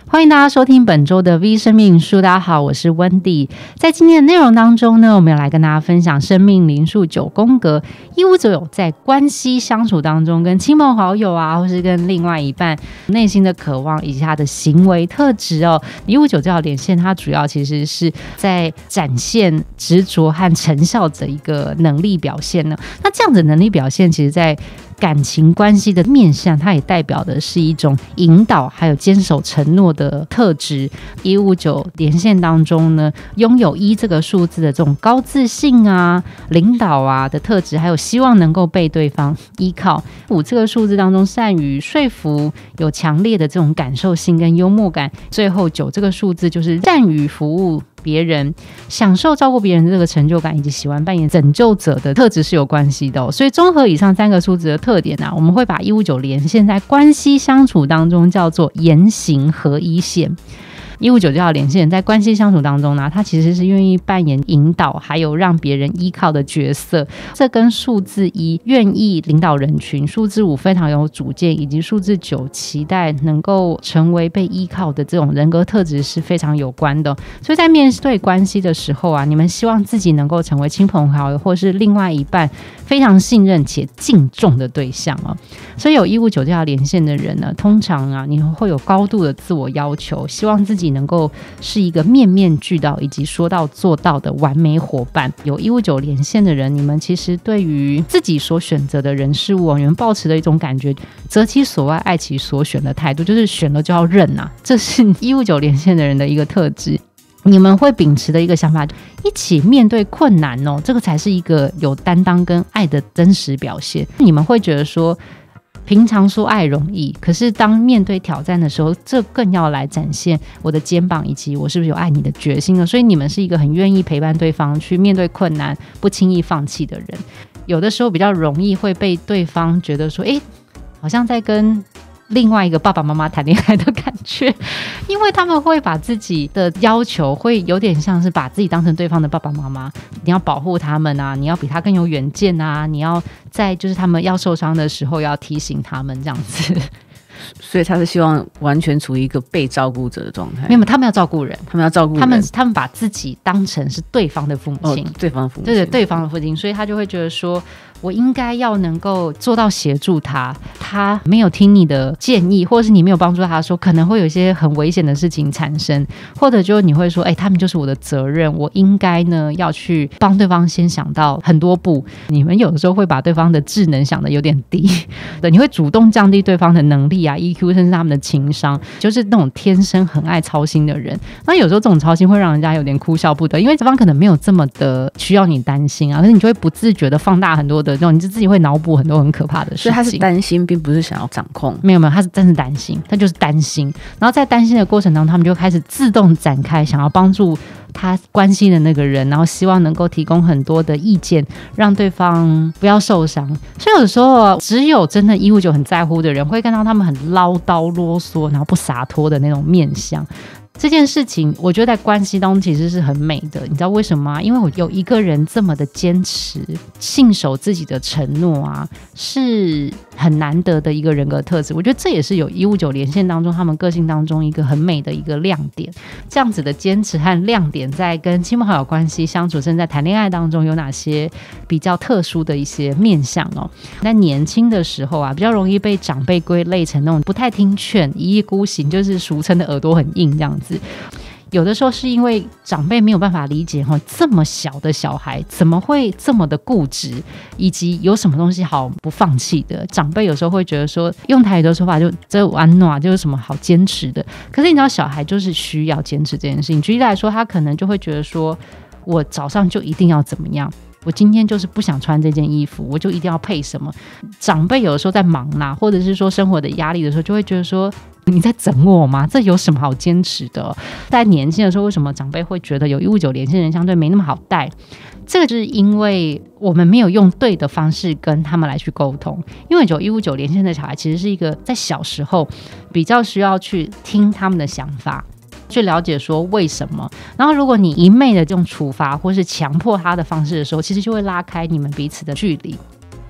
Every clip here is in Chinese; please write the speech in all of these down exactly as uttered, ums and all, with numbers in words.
欢迎大家收听本周的 V 生命树。大家好，我是 Wendy。 在今天的内容当中呢，我们要来跟大家分享生命灵数九宫格一五九在关系相处当中跟亲朋好友啊，或是跟另外一半内心的渴望以及他的行为特质哦。一五九这条连线它主要其实是在展现执着和成效的一个能力表现呢。那这样子的能力表现其实在感情关系的面向，它也代表的是一种引导还有坚守承诺的特质。一五九连线当中呢，拥有一这个数字的这种高自信啊、领导啊的特质，还有希望能够被对方依靠。五这个数字当中，善于说服，有强烈的这种感受性跟幽默感。最后九这个数字就是善于服务别人，享受照顾别人的这个成就感，以及喜欢扮演拯救者的特质是有关系的哦。所以综合以上三个数字的特点啊，我们会把一五九连线在关系相处当中叫做言行合一线。一五九这条连线在关系相处当中呢，它其实是愿意扮演引导还有让别人依靠的角色。这跟数字一愿意领导人群，数字五非常有主见，以及数字九期待能够成为被依靠的这种人格特质是非常有关的。所以在面对关系的时候啊，你们希望自己能够成为亲朋好友或是另外一半非常信任且敬重的对象哦。所以有一五九这条连线的人呢，通常啊你会有高度的自我要求，希望自己能够是一个面面俱到以及说到做到的完美伙伴。有一五九连线的人，你们其实对于自己所选择的人事物，你们抱持的一种感觉择其所爱爱其所选的态度，就是选了就要认啊，这是一五九连线的人的一个特质。你们会秉持的一个想法，一起面对困难哦，这个才是一个有担当跟爱的真实表现。你们会觉得说平常说爱容易，可是当面对挑战的时候，这更要来展现我的肩膀以及我是不是有爱你的决心呢？所以你们是一个很愿意陪伴对方去面对困难，不轻易放弃的人。有的时候比较容易会被对方觉得说，诶，好像在跟另外一个爸爸妈妈谈恋爱的感觉，因为他们会把自己的要求会有点像是把自己当成对方的爸爸妈妈，你要保护他们啊，你要比他更有远见啊，你要在就是他们要受伤的时候要提醒他们这样子。 所以他是希望完全处于一个被照顾者的状态。 没有，他们要照顾人， 他们要照顾人， 他们他们把自己当成是对方的父母亲、 哦、对方的父母亲， 对对，对方的父亲，所以他就会觉得说，我应该要能够做到协助他，他没有听你的建议，或者是你没有帮助他的时候，可能会有一些很危险的事情产生，或者就你会说，哎、欸，他们就是我的责任，我应该呢要去帮对方先想到很多步。你们有的时候会把对方的智能想得有点低，对，你会主动降低对方的能力啊 E Q， 甚至他们的情商，就是那种天生很爱操心的人。那有时候这种操心会让人家有点哭笑不得，因为对方可能没有这么的需要你担心啊，可是你就会不自觉的放大很多的这种，你就自己会脑补很多很可怕的事情。 所以他是担心，并不是想要掌控。 没有没有，他是真是担心，他就是担心。然后在担心的过程当中，他们就开始自动展开想要帮助他关心的那个人，然后希望能够提供很多的意见，让对方不要受伤。所以有的时候只有真的一五九很在乎的人，会看到他们很唠叨啰嗦，然后不洒脱的那种面相。这件事情我觉得在关系当中其实是很美的，你知道为什么吗？因为我有一个人这么的坚持信守自己的承诺啊，是很难得的一个人格特质。我觉得这也是有一五九连线当中他们个性当中一个很美的一个亮点。这样子的坚持和亮点在跟亲朋好友关系相处，甚至在谈恋爱当中有哪些比较特殊的一些面向哦？在年轻的时候啊，比较容易被长辈归类成那种不太听劝、一意孤行，就是俗称的耳朵很硬这样子。有的时候是因为长辈没有办法理解这么小的小孩怎么会这么的固执，以及有什么东西好不放弃的。长辈有时候会觉得说，用台语的说法就这安诺就是什么好坚持的，可是你知道小孩就是需要坚持这件事情。举例来说，他可能就会觉得说，我早上就一定要怎么样，我今天就是不想穿这件衣服，我就一定要配什么。长辈有的时候在忙啦，或者是说生活的压力的时候，就会觉得说，你在整我吗？这有什么好坚持的？在年轻的时候，为什么长辈会觉得有一五九连线人相对没那么好带？这个就是因为我们没有用对的方式跟他们来去沟通。因为有一五九连线的小孩其实是一个在小时候比较需要去听他们的想法，去了解说为什么。然后如果你一昧的这种处罚或是强迫他的方式的时候，其实就会拉开你们彼此的距离。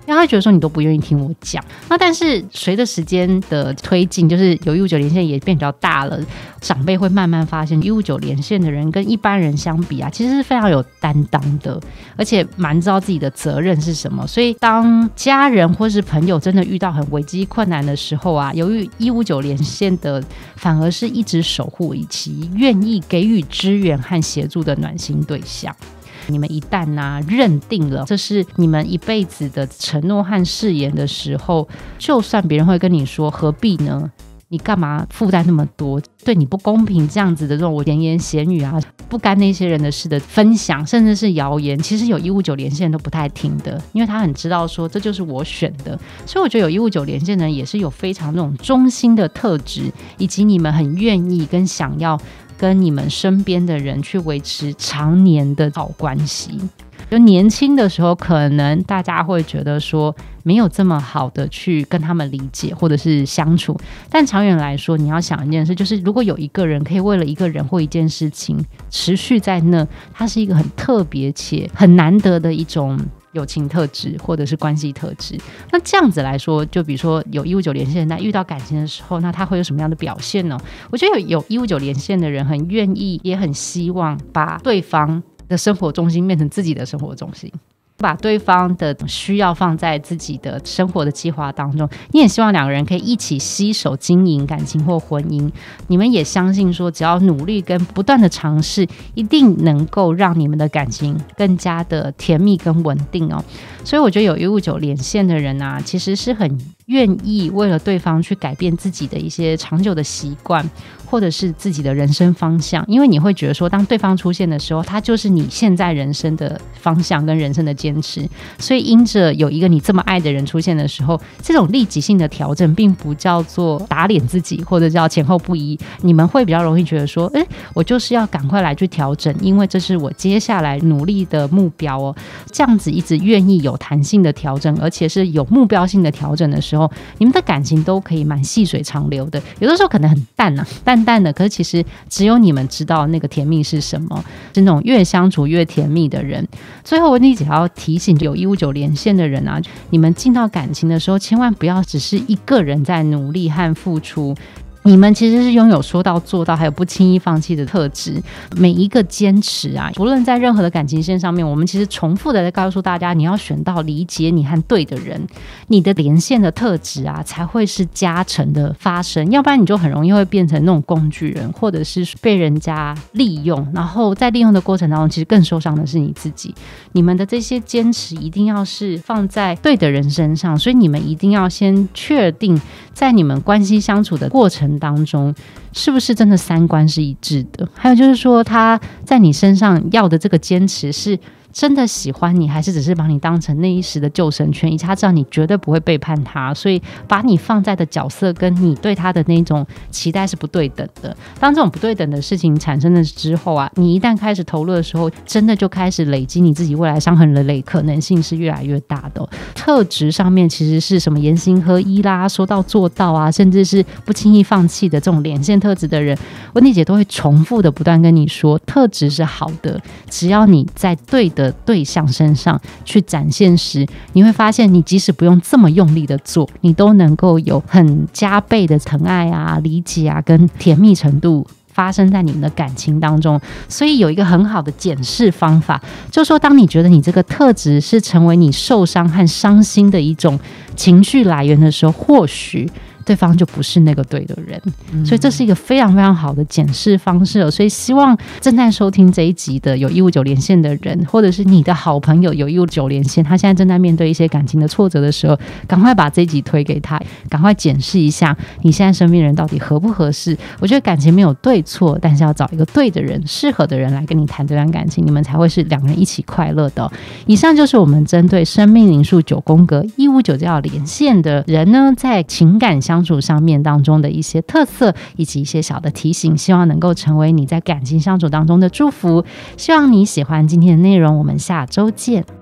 因为他会觉得说你都不愿意听我讲。那但是随着时间的推进，就是有一五九连线也变比较大了，长辈会慢慢发现一五九连线的人跟一般人相比啊，其实是非常有担当的，而且蛮知道自己的责任是什么。所以当家人或是朋友真的遇到很危机困难的时候啊，由于一五九连线的反而是一直守护以及愿意给予支援和协助的暖心对象。你们一旦啊认定了这是你们一辈子的承诺和誓言的时候，就算别人会跟你说何必呢，你干嘛负担那么多，对你不公平，这样子的这种闲言闲语啊，不干那些人的事的分享，甚至是谣言，其实有一五九连线都不太听的，因为他很知道说这就是我选的。所以我觉得有一五九连线的人也是有非常那种忠心的特质，以及你们很愿意跟想要跟你们身边的人去维持长年的好关系。就年轻的时候可能大家会觉得说没有这么好的去跟他们理解或者是相处，但长远来说你要想一件事，就是如果有一个人可以为了一个人或一件事情持续在那，它是一个很特别且很难得的一种友情特质或者是关系特质。那这样子来说，就比如说有一五九连线在遇到感情的时候，那他会有什么样的表现呢？我觉得有有一五九连线的人很愿意也很希望把对方的生活重心变成自己的生活重心，把对方的需要放在自己的生活的计划当中。你也希望两个人可以一起携手经营感情或婚姻，你们也相信说只要努力跟不断的尝试，一定能够让你们的感情更加的甜蜜跟稳定哦。所以我觉得有一五九连线的人啊，其实是很愿意为了对方去改变自己的一些长久的习惯，或者是自己的人生方向。因为你会觉得说当对方出现的时候，他就是你现在人生的方向跟人生的坚持。所以因着有一个你这么爱的人出现的时候，这种立即性的调整并不叫做打脸自己，或者叫前后不一，你们会比较容易觉得说诶，我就是要赶快来去调整，因为这是我接下来努力的目标哦。这样子一直愿意有弹性的调整，而且是有目标性的调整的时候，你们的感情都可以蛮细水长流的。有的时候可能很淡啊，淡淡的，可是其实只有你们知道那个甜蜜是什么，是那种越相处越甜蜜的人。最后你只要提醒有一五九连线的人啊，你们进到感情的时候，千万不要只是一个人在努力和付出，你们其实是拥有说到做到还有不轻易放弃的特质。每一个坚持啊，不论在任何的感情线上面，我们其实重复的在告诉大家，你要选到理解你和对的人，你的连线的特质啊才会是加成的发生，要不然你就很容易会变成那种工具人，或者是被人家利用，然后在利用的过程当中其实更受伤的是你自己。你们的这些坚持一定要是放在对的人身上，所以你们一定要先确定在你们关系相处的过程当中是不是真的三观是一致的，还有就是说他在你身上要的这个坚持是真的喜欢你，还是只是把你当成那一时的救生圈，以及他知道你绝对不会背叛他，所以把你放在的角色跟你对他的那种期待是不对等的。当这种不对等的事情产生了之后啊，你一旦开始投入的时候，真的就开始累积你自己未来伤痕累累，可能性是越来越大的、哦、特质上面其实是什么言行合一啦，说到做到啊，甚至是不轻易放弃的这种连线特质的人，温妮姐都会重复的不断跟你说，特质是好的，只要你在对的的对象身上去展现时，你会发现你即使不用这么用力的做，你都能够有很加倍的疼爱啊、理解啊跟甜蜜程度发生在你们的感情当中。所以有一个很好的检视方法，就是说当你觉得你这个特质是成为你受伤和伤心的一种情绪来源的时候，或许对方就不是那个对的人、嗯、所以这是一个非常非常好的检视方式、哦、所以希望正在收听这一集的有一五九连线的人，或者是你的好朋友有一五九连线，他现在正在面对一些感情的挫折的时候，赶快把这一集推给他，赶快检视一下你现在身边人到底合不合适。我觉得感情没有对错，但是要找一个对的人、适合的人来跟你谈这段感情，你们才会是两个人一起快乐的、哦、以上就是我们针对生命灵数九宫格一五九这条连线的人呢，在情感相处上面当中的一些特色，以及一些小的提醒，希望能够成为你在感情相处当中的祝福。希望你喜欢今天的内容，我们下周见。